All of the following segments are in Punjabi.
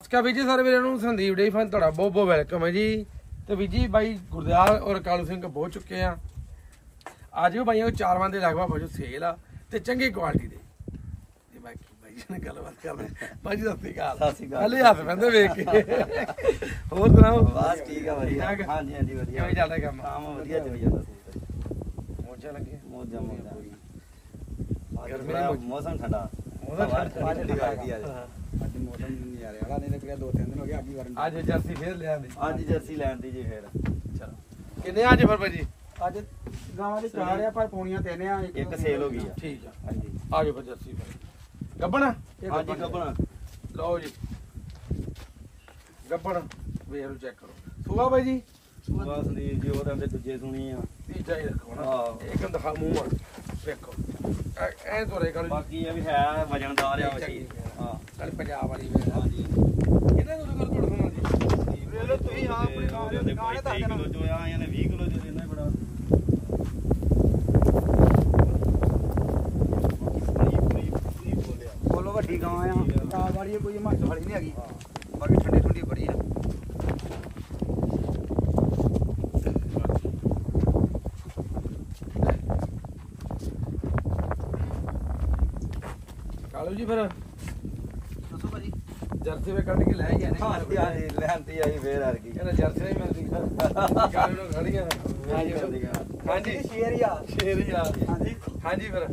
ਸਤਿ ਵੀਰ ਜੀ ਸਾਰੇ ਵੀਰਾਂ ਨੂੰ ਸੰਦੀਪ ਡੇਰੀ ਫਾਰਮ ਤੁਹਾਡਾ ਬਹੁਤ ਬਹੁਤ ਵੈਲਕਮ ਹੈ ਜੀ। ਤੇ ਵੀਰ ਜੀ ਬਾਈ ਗੁਰਦਿਆਲ ਔਰ ਕਾਲੂ ਸਿੰਘ ਪਹੁੰਚ ਚੁੱਕੇ ਆ। ਅੱਜ ਵੀ ਬਾਈਆਂ ਚਾਰ ਦੇ ਲਗਭਗ ਪਸ਼ੂ ਸੇਲ ਆ ਤੇ ਚੰਗੀ ਕੁਆਲਿਟੀ ਦੇ। ਤੇ ਬਾਕੀ ਬਾਈ ਜੀ ਨਾਲ ਗੱਲਬਾਤ ਕਰਦੇ ਬਾਈ ਜੀ ਸਤਿ ਸ਼੍ਰੀ ਅਕਾਲ। ਹਲੇ ਹੱਥ ਬੰਦੇ ਵੇਖ ਕੇ ਹੋਰ ਸੁਣਾਓ? ਬਸ ਠੀਕ ਆ ਵਧੀਆ। ਹਾਂਜੀ ਹਾਂਜੀ ਵਧੀਆ। ਕਿਵੇਂ ਚੱਲਦਾ ਕੰਮ? ਕੰਮ ਵਧੀਆ ਚੱਲੀ ਜਾਂਦਾ। ਮੋਜਾਂ ਲੱਗੇ? ਮੋਜਾਂ ਗਰਮੀ ਦਾ ਮੌਸਮ ਠੰਡਾ। ਅੱਜ ਮੌਸਮ ਨਜ਼ਾਰੇ ਵਾਲਾ ਨਹੀਂ ਨਿਕਲਿਆ 2-3 ਦਿਨ ਹੋ ਗਏ ਅੱਜ ਵਰਨ। ਅੱਜ ਜਰਸੀ ਫੇਰ ਲਿਆਂਦੀ। ਅੱਜ ਜਰਸੀ ਲੈਣ ਦੀ ਜੀ ਫੇਰ। ਚਲੋ ਕਿੰਨੇ ਅੱਜ ਫਿਰ ਭਾਜੀ? ਅੱਜ ਗਾਵਾਂ ਦੇ 4 ਆ ਪਰ ਪੌਣੀਆਂ 3 ਆ। ਇੱਕ ਸੇਲ ਹੋ ਗਈ ਆ। ਠੀਕ ਆ ਹਾਂਜੀ ਆ ਜਾਓ ਫਿਰ ਜਰਸੀ ਫਿਰ। ਗੱਬਣਾ? ਹਾਂਜੀ ਗੱਬਣਾ। ਲਓ ਜੀ ਗੱਬਣ ਵੇਖ ਲਓ ਚੈੱਕ ਕਰੋ। ਸੂਆ ਬਾਈ ਜੀ? ਸੁਭਾ ਸੰਦੀਪ ਜੀ ਉਹਦੇ ਦੂਜੇ ਸੁਣੀ ਆ। ਤੀਜਾ ਹੀ ਰੱਖੋ ਨਾ। ਹਾਂ ਇੱਕ ਦਿਖਾ ਮੂੰਹ ਆ ਵੇਖੋ ਐ ਤੋਰੇ ਕਰ। ਬਾਕੀ ਇਹ ਵੀ ਹੈ ਵਜਨਦਾਰ ਆ ਵਸੀ। ਹਾਂ ਕੱਲ ਪੰਜਾਬ ਵਾਲੀ ਵੇ। ਹਾਂਜੀ ਕਿੰਨੇ ਦੁੱਧ ਕਰ ਤੁਹਾਡਾ ਸੁਣਾ ਜੀ? ਵੇਖ ਲਓ ਤੁਸੀਂ ਆਪਣੀ ਗਾਂ ਦੇ 23 ਕਿਲੋ ਚੋ ਆ ਇਹਨੇ 20 ਕਿਲੋ ਚ ਦੇਣਾ ਬੜਾ। ਬੋਲੋ ਵੱਡੀ ਗਾਂ ਆ ਤਾਂ ਵਾਲੀ ਕੋਈ ਹਿਮਾਚਲ ਵਾਲੀ ਨਹੀਂ ਹੈਗੀ। ਬਾਕੀ ਠੰਡੀ ਠੰਡੀ ਬੜੀ ਆ। ਕਾਲੂ ਜੀ ਫਿਰ ਦੱਸੋ ਭਾਜੀ। ਜਰਸੀ ਵੇ ਕੱਢ ਕੇ ਲੈ ਹੀ ਆਨੇ। ਹਾਂਜੀ ਹਾਂਜੀ ਲੈਂਦੀ ਆਈ ਫੇਰ ਆ ਗਈ। ਕਹਿੰਦਾ ਜਰਸੀ ਨਹੀਂ ਮਿਲਦੀ ਕਾਲੂ ਨੂੰ ਖੜੀਆਂ। ਹਾਂਜੀ ਸ਼ੇਰ ਹੀ ਆ। ਸ਼ੇਰ ਹੀ ਆ। ਹਾਂਜੀ ਹਾਂਜੀ ਫਿਰ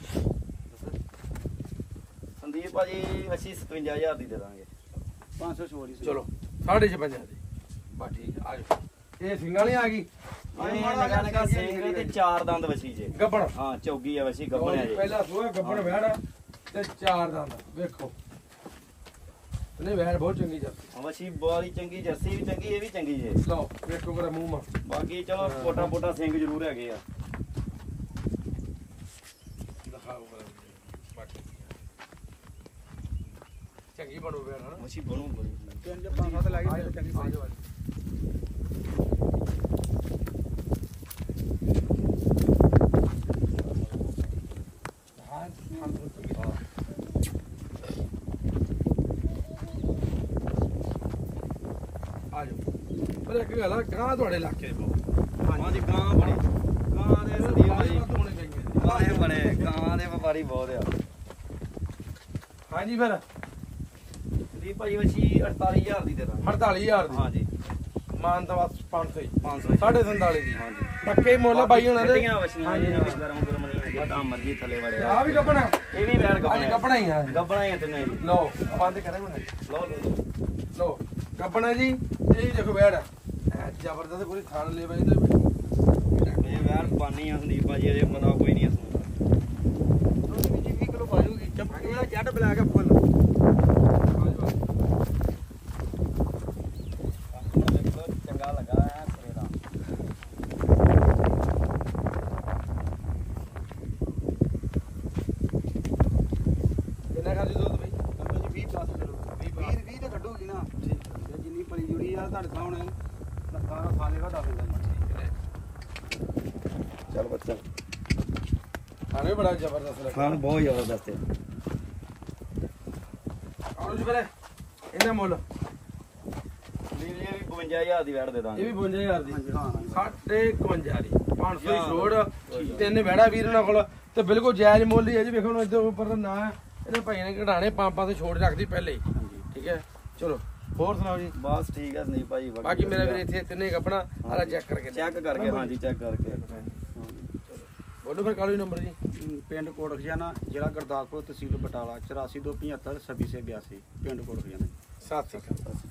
ਸੰਦੀਪ ਭਾਜੀ ਅਸੀਂ 57000 ਦੀ ਦੇ ਦਾਂਗੇ। 500 ਛੋੜ ਹੀ। ਚਲੋ 5.5 ਦੀ ਬਸ ਠੀਕ ਆ ਜਾਓ। ਇਹ ਸਿੰਘਾਂ ਵਾਲੀ ਆ ਗਈ। ਇਹ ਨਗਾ ਨਗਾ ਸਿੰਘ ਤੇ 4 ਦੰਦ ਵਸੀ ਜੇ। ਗੱਬਣ? ਹਾਂ ਚੌਗੀ ਆ ਵਸੀ ਗੱਬਣ ਆ ਜੇ। ਪਹਿਲਾ ਸੂਆ ਗੱਬਣ ਵੈੜ ਤੇ 4 ਦੰਦ ਵੇਖੋ। ਨਹੀਂ ਵੈੜ ਬਹੁਤ ਚੰਗੀ ਜਰਸੀ। ਵਸੀ ਬੜੀ ਚੰਗੀ ਜਰਸੀ ਵੀ ਚੰਗੀ ਇਹ ਵੀ ਚੰਗੀ ਜੇ। ਲਓ ਵੇਖੋ ਮੇਰਾ ਮੂੰਹ ਮਾ। ਬਾਕੀ ਚਲੋ ਪੋਟਾ ਪੋਟਾ ਸਿੰਘ ਜ਼ਰੂਰ ਹੈਗੇ ਆ। ਦਿਖਾਓ ਬਾਕੀ ਚੰਗੀ ਬਣੂ ਵੈੜ ਹਨਾ। ਵਸੀ ਬਣੂ ਬੜੀ। 5-7 ਲੱਗ ਗਈ ਚੰਗੀ ਬਣੀ। ਪਰ ਇੱਕ ਗੱਲ ਆ ਗਾਂ ਤੁਹਾਡੇ ਇਲਾਕੇ ਦੇ ਬਹੁਤ। ਹਾਂਜੀ ਗਾਂ ਬੜੀ। ਗਾਂ ਦੇ ਸੰਦੀਪ ਭਾਜੀ ਹੋਣੇ ਚਾਹੀਦੇ। ਗਾਂ ਬਣੇ। ਗਾਂ ਦੇ ਵਪਾਰੀ ਬਹੁਤ ਆ। ਹਾਂਜੀ ਫਿਰ ਸੰਦੀਪ ਭਾਜੀ ਵਸੀ 48000 ਦੀ ਦੇ ਦਾਂਗੇ। 48000 ਦੀ। ਹਾਂਜੀ ਮਾਨ ਤਾਂ ਬਸ 500 ਹੀ। 500 47 ਦੀ। ਹਾਂਜੀ ਪੱਕੇ ਮੁੱਲ ਬਾਈ ਹੋਣਾ ਦੇ। ਗੱਡੀਆਂ ਵਸੀਆਂ ਜੀ ਗਰਮ ਗਰਮ ਨਹੀਂ ਜਿੱਦਾਂ ਮਰਜੀ ਥੱਲੇ ਵੜਿਆ। ਆ ਵੀ ਕੱਪਣਾ? ਇਹ ਵੀ ਵੈੜ ਅੱਜ ਗੱਬਣਾ। ਕੱਪਣਾ ਹੀ ਆ। ਗੱਬਣਾ ਹੀ ਤਿੰਨੇ ਜੀ। ਲਓ ਬੰਦ ਕਰੇ ਹੁਣ। ਲਓ ਲਓ ਕੱਪਣਾ ਜੀ। ਇਹ ਦੇਖੋ ਵੈੜ ਜ਼ਬਰਦਸਤ ਪੂਰੀ ਖਾਣ ਲੈ ਬਾਈ ਤੇ ਇਹ ਵੈੜ ਪਾਣੀ ਆ ਸੰਦੀਪ ਭਾਜੀ ਅਜੇ ਪਤਾ ਕੋਈ ਨਹੀਂ ਅਸੂ। ਦੁੱਧ ਵਿੱਚ 20 ਕਿਲੋ ਪਾ ਜੂਗੀ। ਚੰਪੀ ਵਾਲਾ ਜੱਟ ਬਲੈਕ ਆ ਫੁੱਲ। ਚੰਗਾ ਲੱਗਾ ਐ ਸਿਰੇ ਦਾ। ਕਿੰਨਾ ਖਾਦੀ ਦੁੱਧ ਬਈ? 20 ਪਲੱਸ ਚਲੋ 20 ਤੇ ਕੱਢੂਗੀ ਨਾ। ਜਿੰਨੀ ਪਲੀ ਜੁੜੀ ਆ ਤੁਹਾਡੇ ਸਾਹਮਣੇ ਸਾਰਾ ਖਾਲੇਗਾ ਦੱਸ ਦਿੰਦਾ। ਚੱਲ ਬੱਚਾ ਖਾਣੇ ਬੜਾ ਜ਼ਬਰਦਸਤ ਲੱਗਾ। ਖਾਣ ਬਹੁਤ ਜ਼ਬਰਦਸਤ ਹੈ। ਆਉਂ ਜੀ ਫਿਰ ਇਹਦਾ ਮੁੱਲ ਲੀਲੀ ਵੀ 55000 ਦੀ ਵੈੜ ਦੇ ਦਾਂਗੇ। ਇਹ ਵੀ 55000 ਦੀ। ਹਾਂਜੀ ਹਾਂ 51 ਦੀ 500 ਦੀ ਛੋੜ। ਤਿੰਨ ਵੈੜਾ ਵੀਰ ਉਹਨਾਂ ਕੋਲ ਤੇ ਬਿਲਕੁਲ ਜਾਇਜ਼ ਮੁੱਲ ਹੀ ਹੈ ਜੀ। ਵੇਖੋ ਹੁਣ ਇੱਧਰ ਉੱਪਰ ਨਾ ਇਹਦੇ ਭਾਈ ਨੇ ਘਟਾਣੇ ਪੰਪਾਂ ਤੇ ਛੋੜ ਰੱਖਦੀ ਪਹਿਲੇ ਹੀ। ਠੀਕ ਹੈ ਚਲੋ ਹੋਰ ਸੁਣਾਓ ਜੀ? ਬਸ ਠੀਕ ਹੈ ਸੰਦੀਪ ਭਾਜੀ। ਬਾਕੀ ਮੇਰਾ ਵੀਰ ਇੱਥੇ ਤਿੰਨੇ ਕੱਪਣਾ ਆਲਾ ਚੈੱਕ ਕਰਕੇ ਚੈੱਕ ਕਰਕੇ। ਹਾਂਜੀ ਚੈੱਕ ਕਰਕੇ। ਬੋਲੋ ਫਿਰ ਕਾਲੂ ਨੰਬਰ ਜੀ। ਪਿੰਡ ਕੋਟ ਖਜ਼ਾਨਾ ਜ਼ਿਲ੍ਹਾ ਗੁਰਦਾਸਪੁਰ ਤਹਿਸੀਲ ਬਟਾਲਾ 8427562682 ਪਿੰਡ ਕੋਟ ਖਜ਼ਾਨਾ। ਸਤਿ ਸ਼੍ਰੀ ਅਕਾਲ।